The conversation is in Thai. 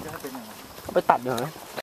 จะให้เป็นยังไงไปตัดเดี๋ยวนะ